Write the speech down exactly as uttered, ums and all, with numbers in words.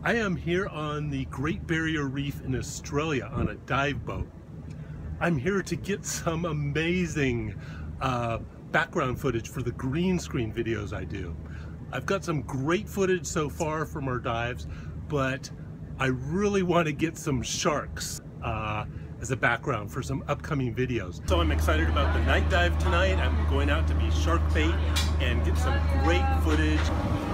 I am here on the Great Barrier Reef in Australia on a dive boat. I'm here to get some amazing uh, background footage for the green screen videos I do. I've got some great footage so far from our dives, but I really want to get some sharks uh, as a background for some upcoming videos. So I'm excited about the night dive tonight. I'm going out to be shark bait and get some great footage.